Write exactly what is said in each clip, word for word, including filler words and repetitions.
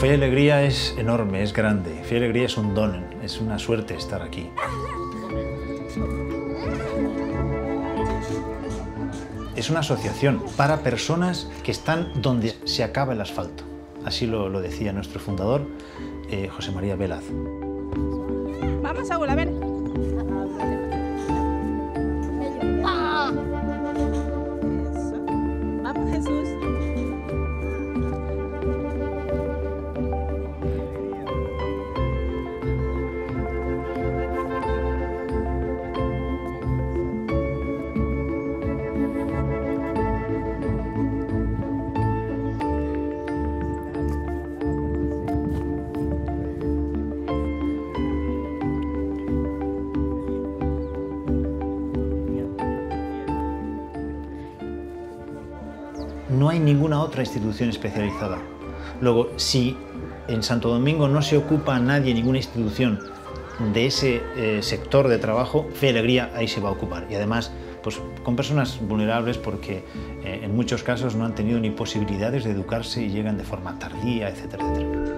Fe y Alegría es enorme, es grande. Fe y Alegría es un don, es una suerte estar aquí. Es una asociación para personas que están donde se acaba el asfalto. Así lo, lo decía nuestro fundador, eh, José María Velaz. Vamos, Saúl, a ver. Ah. Eso. Vamos, Jesús. No hay ninguna otra institución especializada. Luego, si en Santo Domingo no se ocupa nadie, ninguna institución de ese eh, sector de trabajo, Fe y Alegría ahí se va a ocupar. Y además, pues con personas vulnerables porque eh, en muchos casos no han tenido ni posibilidades de educarse y llegan de forma tardía, etcétera, etcétera.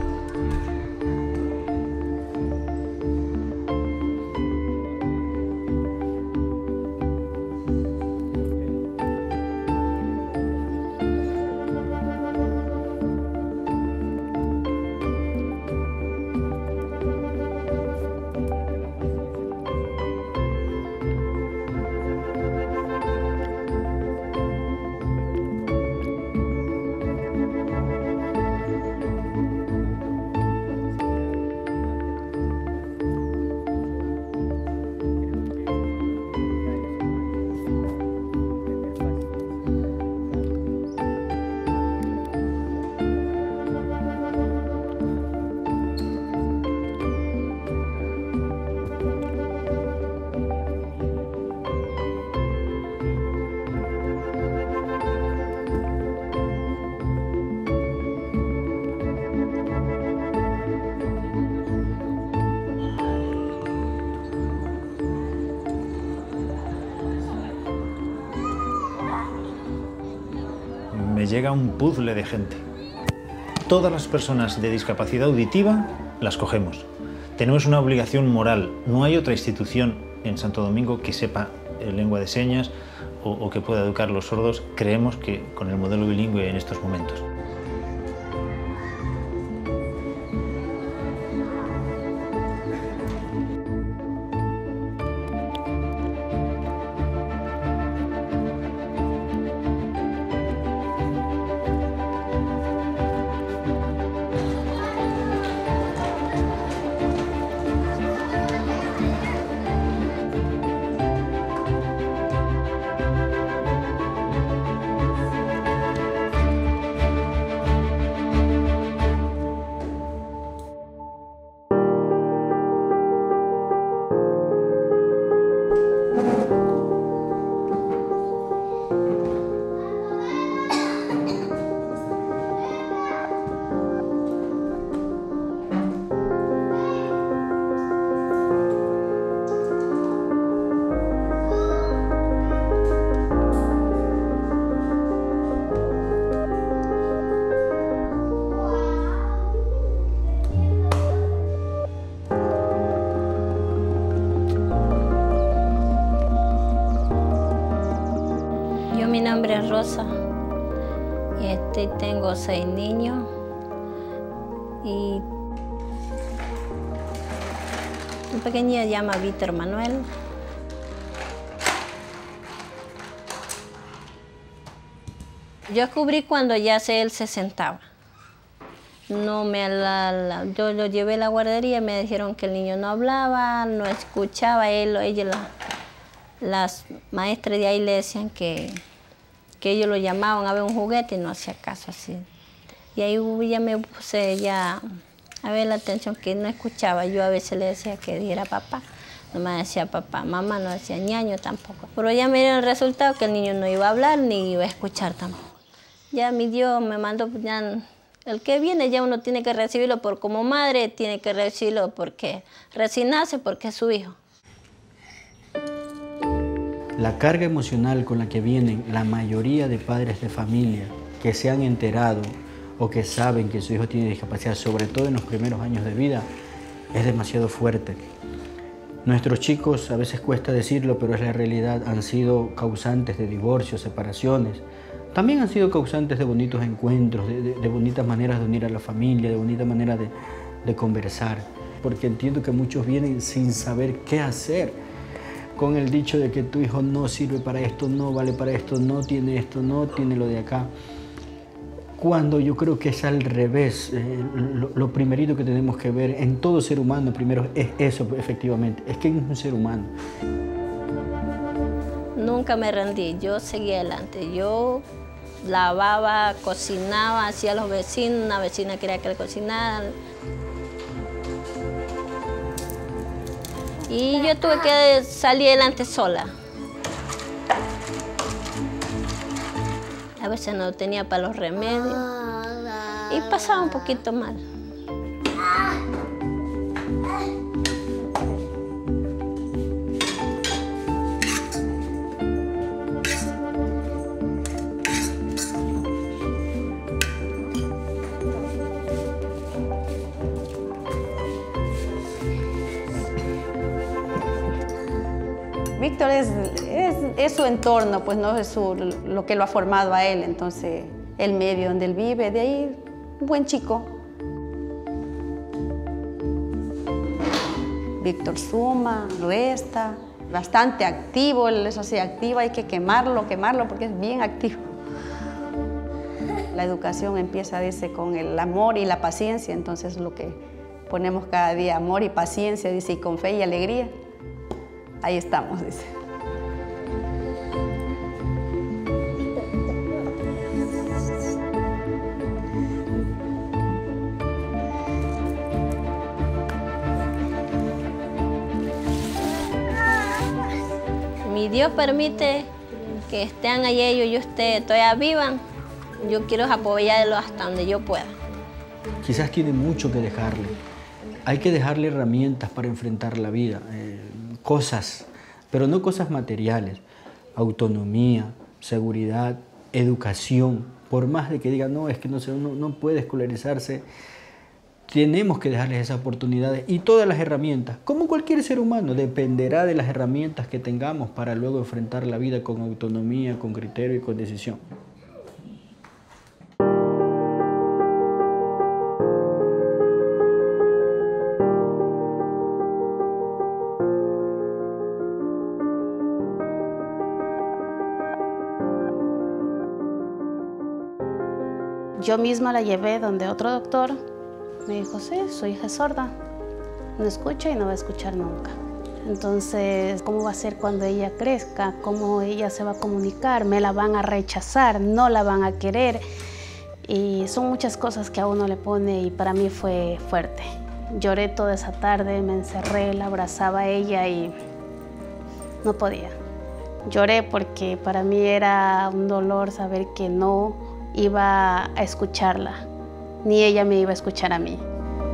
Me llega un puzzle de gente. Todas las personas de discapacidad auditiva las cogemos. Tenemos una obligación moral. No hay otra institución en Santo Domingo que sepa lengua de señas o, o que pueda educar a los sordos. Creemos que con el modelo bilingüe en estos momentos. Mi nombre es Rosa y este, tengo seis niños y un pequeño se llama Víctor Manuel. Yo descubrí cuando ya se, él se sentaba. No me la, la, yo lo llevé a la guardería y me dijeron que el niño no hablaba, no escuchaba, él, ella, la, las maestras de ahí le decían que que ellos lo llamaban a ver un juguete y no hacía caso así. Y ahí ya me puse ya a ver la atención que no escuchaba. Yo a veces le decía que diera papá, no me decía papá, mamá no decía ñaño tampoco. Pero ya me dieron el resultado que el niño no iba a hablar ni iba a escuchar tampoco. Ya mi Dios me mandó, ya, el que viene ya uno tiene que recibirlo por como madre, tiene que recibirlo porque recién nace, porque es su hijo. La carga emocional con la que vienen la mayoría de padres de familia que se han enterado o que saben que su hijo tiene discapacidad, sobre todo en los primeros años de vida, es demasiado fuerte. Nuestros chicos, a veces cuesta decirlo, pero es la realidad, han sido causantes de divorcios, separaciones. También han sido causantes de bonitos encuentros, de, de, de bonitas maneras de unir a la familia, de bonitas maneras de, de conversar. Porque entiendo que muchos vienen sin saber qué hacer, con el dicho de que tu hijo no sirve para esto, no vale para esto, no tiene esto, no tiene lo de acá. Cuando yo creo que es al revés, eh, lo, lo primerito que tenemos que ver en todo ser humano primero es eso, efectivamente, es que es un ser humano. Nunca me rendí, yo seguí adelante. Yo lavaba, cocinaba, hacía a los vecinos, una vecina quería que le cocinaran. Y yo tuve que salir adelante sola. A veces no tenía para los remedios y pasaba un poquito mal. Víctor es, es, es su entorno, pues no es su, lo que lo ha formado a él, entonces el medio donde él vive, de ahí un buen chico. Víctor suma, resta, bastante activo, él es así activo, hay que quemarlo, quemarlo porque es bien activo. La educación empieza, dice, con el amor y la paciencia, entonces lo que ponemos cada día, amor y paciencia, dice, y con fe y alegría. Ahí estamos, dice. Mi Dios permite que estén allí ellos y ustedes todavía vivan. Yo quiero apoyarlos hasta donde yo pueda. Quizás tiene mucho que dejarle. Hay que dejarle herramientas para enfrentar la vida. Eh, cosas, pero no cosas materiales, autonomía, seguridad, educación. Por más de que digan, no, es que no, se, no, no puede escolarizarse, tenemos que dejarles esas oportunidades y todas las herramientas, como cualquier ser humano, dependerá de las herramientas que tengamos para luego enfrentar la vida con autonomía, con criterio y con decisión. Yo misma la llevé donde otro doctor me dijo, sí, su hija es sorda, no escucha y no va a escuchar nunca. Entonces, ¿cómo va a ser cuando ella crezca? ¿Cómo ella se va a comunicar? ¿Me la van a rechazar? ¿No la van a querer? Y son muchas cosas que a uno le pone y para mí fue fuerte. Lloré toda esa tarde, me encerré, la abrazaba a ella y no podía. Lloré porque para mí era un dolor saber que no iba a escucharla, ni ella me iba a escuchar a mí.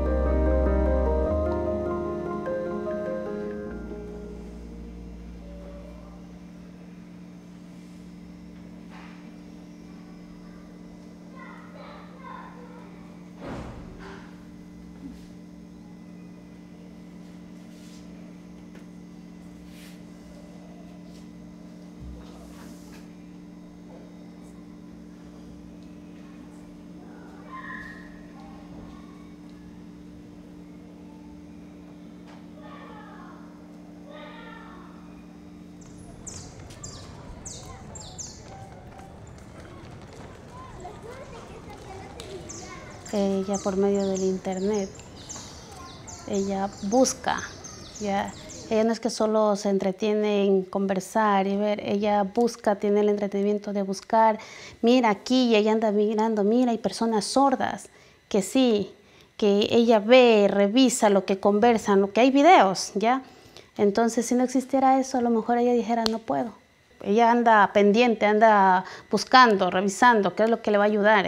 Ella por medio del internet, ella busca, ya. Ella no es que solo se entretiene en conversar y ver, ella busca, tiene el entretenimiento de buscar, mira aquí y ella anda mirando, mira, hay personas sordas, que sí, que ella ve, revisa lo que conversan, lo que hay videos, ¿ya? Entonces, si no existiera eso, a lo mejor ella dijera, no puedo. Ella anda pendiente, anda buscando, revisando qué es lo que le va a ayudar.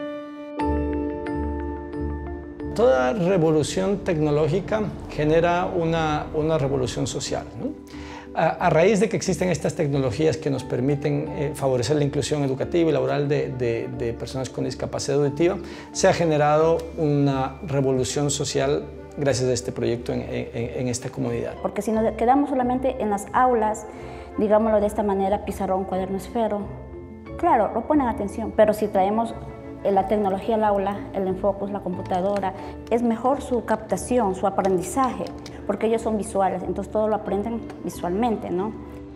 Toda revolución tecnológica genera una, una revolución social, ¿no? A, a raíz de que existen estas tecnologías que nos permiten eh, favorecer la inclusión educativa y laboral de, de, de personas con discapacidad auditiva, se ha generado una revolución social gracias a este proyecto en, en, en esta comunidad. Porque si nos quedamos solamente en las aulas, digámoslo de esta manera, pizarrón, cuaderno, esfero, claro, lo ponen atención, pero si traemos la tecnología al aula, el Enfocus, la computadora, es mejor su captación, su aprendizaje, porque ellos son visuales, entonces todo lo aprenden visualmente, ¿no?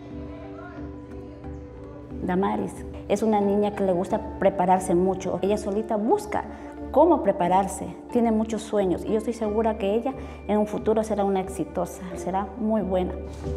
Damaris es una niña que le gusta prepararse mucho. Ella solita busca cómo prepararse, tiene muchos sueños y yo estoy segura que ella en un futuro será una exitosa, será muy buena.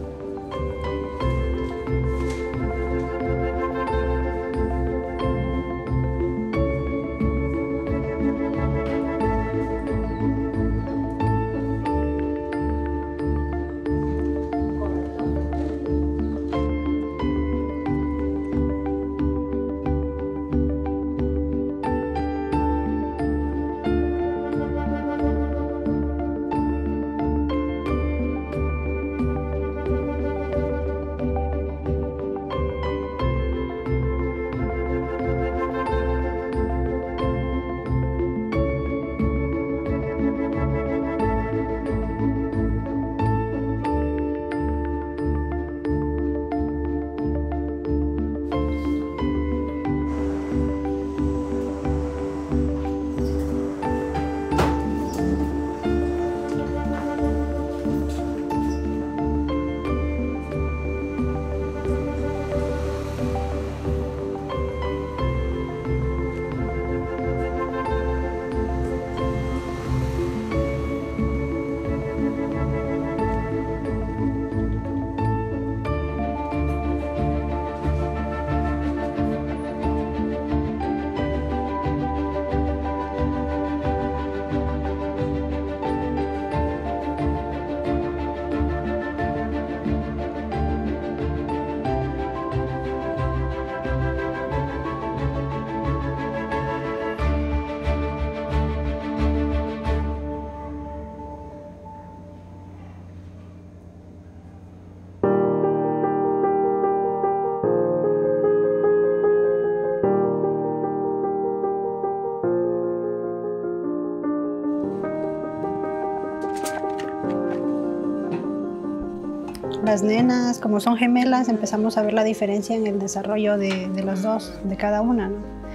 Las nenas, como son gemelas, empezamos a ver la diferencia en el desarrollo de, de las dos, de cada una, ¿no?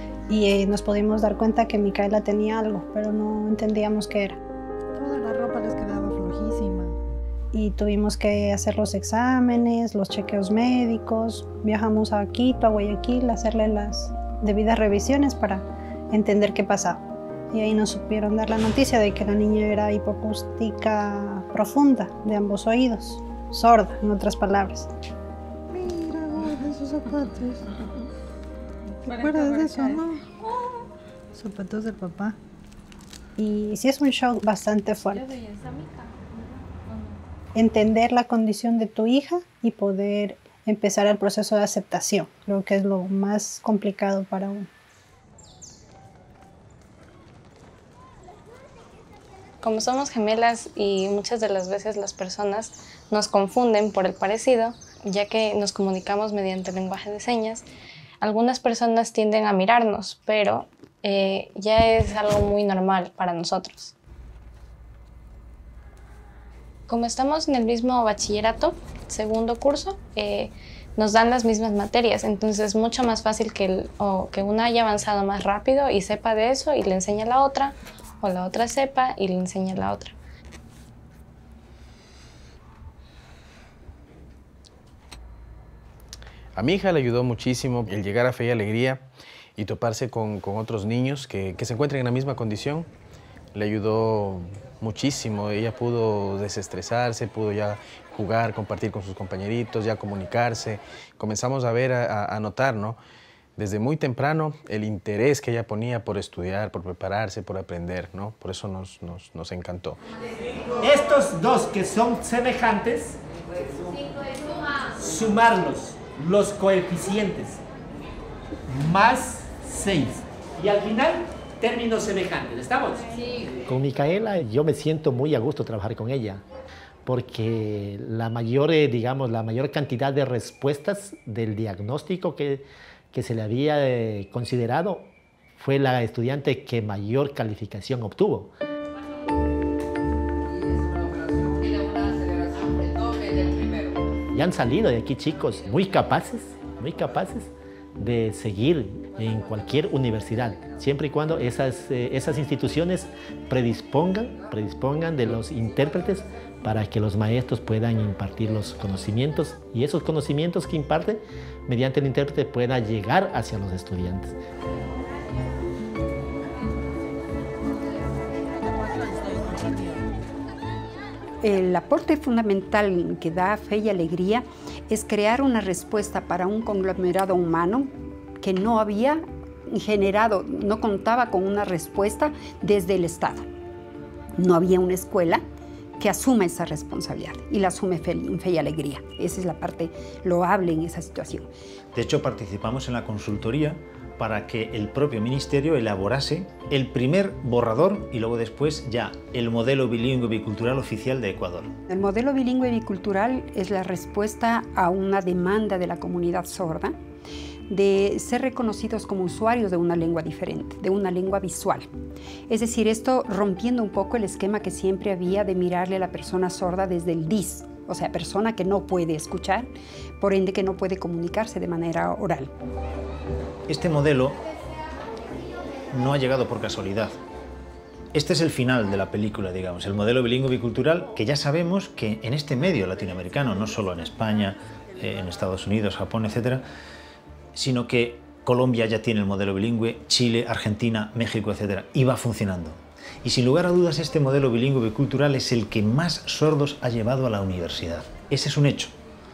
Y eh, nos pudimos dar cuenta que Micaela tenía algo, pero no entendíamos qué era. Toda la ropa les quedaba flojísima. Y tuvimos que hacer los exámenes, los chequeos médicos, viajamos a Quito, a Guayaquil, a hacerle las debidas revisiones para entender qué pasaba. Y ahí nos supieron dar la noticia de que la niña era hipoacústica profunda de ambos oídos. Sorda, en otras palabras. Mira, gorda, esos zapatos. ¿Te acuerdas de eso, no? Zapatos de papá. Y sí es un shock bastante fuerte. Entender la condición de tu hija y poder empezar el proceso de aceptación. Creo que es lo más complicado para uno. Como somos gemelas y muchas de las veces las personas nos confunden por el parecido, ya que nos comunicamos mediante el lenguaje de señas, algunas personas tienden a mirarnos, pero eh, ya es algo muy normal para nosotros. Como estamos en el mismo bachillerato, segundo curso, eh, nos dan las mismas materias, entonces es mucho más fácil que, el, o que una haya avanzado más rápido y sepa de eso y le enseña a la otra, o la otra sepa y le enseña a la otra. A mi hija le ayudó muchísimo el llegar a Fe y Alegría y toparse con, con otros niños que, que se encuentran en la misma condición. Le ayudó muchísimo, ella pudo desestresarse, pudo ya jugar, compartir con sus compañeritos, ya comunicarse. Comenzamos a ver, a, a notar, ¿no? Desde muy temprano el interés que ella ponía por estudiar, por prepararse, por aprender, ¿no? Por eso nos, nos, nos encantó. Estos dos que son semejantes, sumarlos, los coeficientes, más seis. Y al final, términos semejantes. ¿Estamos? Sí. Con Micaela yo me siento muy a gusto trabajar con ella, porque la mayor, eh, digamos, la mayor cantidad de respuestas del diagnóstico que, que se le había eh, considerado fue la estudiante que mayor calificación obtuvo. Y han salido de aquí chicos muy capaces, muy capaces de seguir en cualquier universidad, siempre y cuando esas, eh, esas instituciones predispongan, predispongan de los intérpretes para que los maestros puedan impartir los conocimientos y esos conocimientos que imparten mediante el intérprete puedan llegar hacia los estudiantes. El aporte fundamental que da Fe y Alegría es crear una respuesta para un conglomerado humano que no había generado, no contaba con una respuesta desde el Estado. No había una escuela que asuma esa responsabilidad y la asume Fe, Fe y Alegría. Esa es la parte loable en esa situación. De hecho, participamos en la consultoría para que el propio ministerio elaborase el primer borrador y luego después ya el modelo bilingüe bicultural oficial de Ecuador. El modelo bilingüe bicultural es la respuesta a una demanda de la comunidad sorda de ser reconocidos como usuarios de una lengua diferente, de una lengua visual. Es decir, esto rompiendo un poco el esquema que siempre había de mirarle a la persona sorda desde el D I S, o sea, persona que no puede escuchar, por ende que no puede comunicarse de manera oral. Este modelo no ha llegado por casualidad. Este es el final de la película, digamos, el modelo bilingüe bicultural, que ya sabemos que en este medio latinoamericano, no solo en España, eh, en Estados Unidos, Japón, etcétera, sino que Colombia ya tiene el modelo bilingüe, Chile, Argentina, México, etcétera, y va funcionando. Y sin lugar a dudas este modelo bilingüe bicultural es el que más sordos ha llevado a la universidad. Ese es un hecho.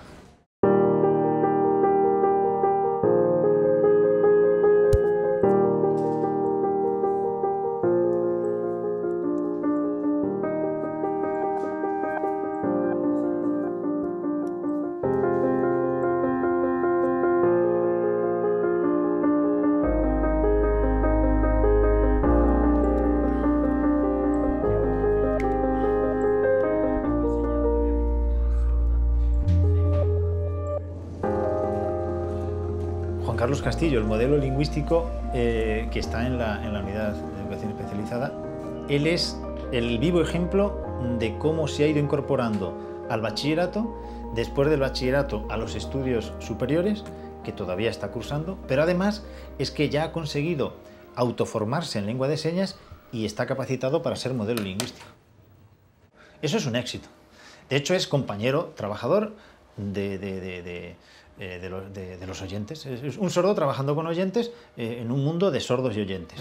Carlos Castillo, el modelo lingüístico eh, que está en la, en la unidad de educación especializada, él es el vivo ejemplo de cómo se ha ido incorporando al bachillerato, después del bachillerato a los estudios superiores, que todavía está cursando, pero además es que ya ha conseguido autoformarse en lengua de señas y está capacitado para ser modelo lingüístico. Eso es un éxito. De hecho, es compañero trabajador de, de, de, de De los, de, de los oyentes. Es un sordo trabajando con oyentes eh, en un mundo de sordos y oyentes.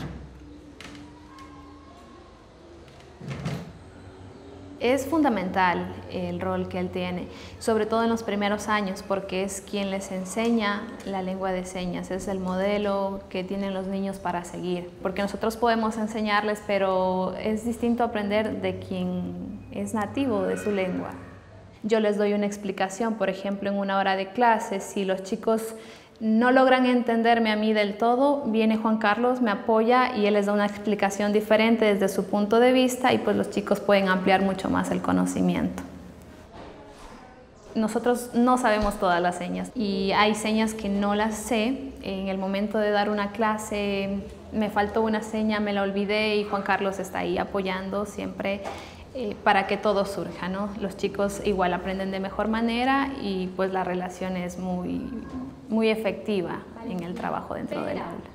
Es fundamental el rol que él tiene, sobre todo en los primeros años, porque es quien les enseña la lengua de señas, es el modelo que tienen los niños para seguir, porque nosotros podemos enseñarles, pero es distinto aprender de quien es nativo de su lengua. Yo les doy una explicación, por ejemplo, en una hora de clase, si los chicos no logran entenderme a mí del todo, viene Juan Carlos, me apoya y él les da una explicación diferente desde su punto de vista y pues los chicos pueden ampliar mucho más el conocimiento. Nosotros no sabemos todas las señas y hay señas que no las sé. En el momento de dar una clase me faltó una seña, me la olvidé y Juan Carlos está ahí apoyando siempre. Eh, para que todo surja, ¿no? Los chicos igual aprenden de mejor manera y pues la relación es muy, muy efectiva en el trabajo dentro del aula.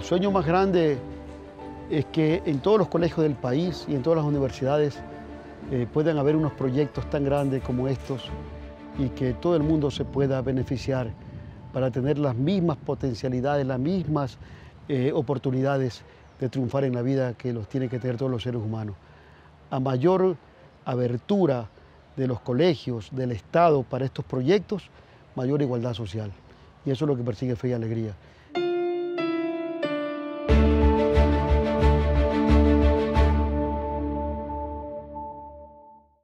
sueño más grande es que en todos los colegios del país y en todas las universidades eh, puedan haber unos proyectos tan grandes como estos y que todo el mundo se pueda beneficiar para tener las mismas potencialidades, las mismas eh, oportunidades de triunfar en la vida que los tienen que tener todos los seres humanos. A mayor abertura de los colegios, del Estado para estos proyectos, mayor igualdad social. Y eso es lo que persigue Fe y Alegría.